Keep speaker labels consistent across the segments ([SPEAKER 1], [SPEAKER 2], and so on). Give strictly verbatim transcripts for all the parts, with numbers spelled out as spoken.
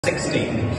[SPEAKER 1] sixty.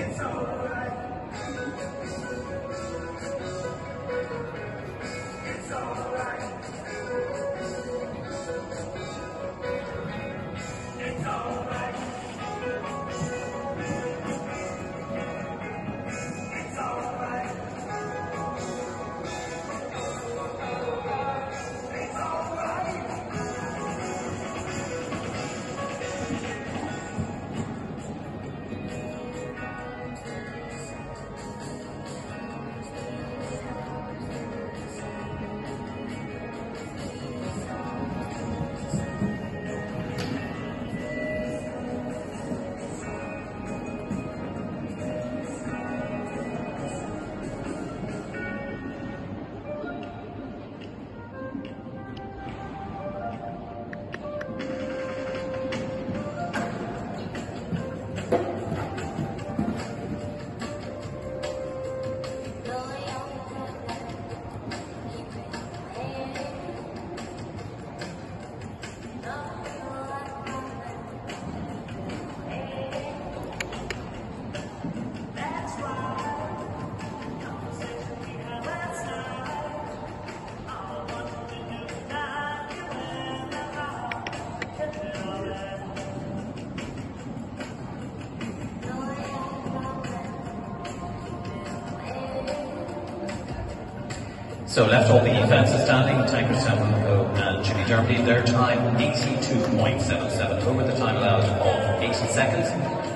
[SPEAKER 1] So left all the fences standing, Tankard Stamford and Jimmy Dermody, their time eighty-two point seven seven, over the time allowed of eighty seconds.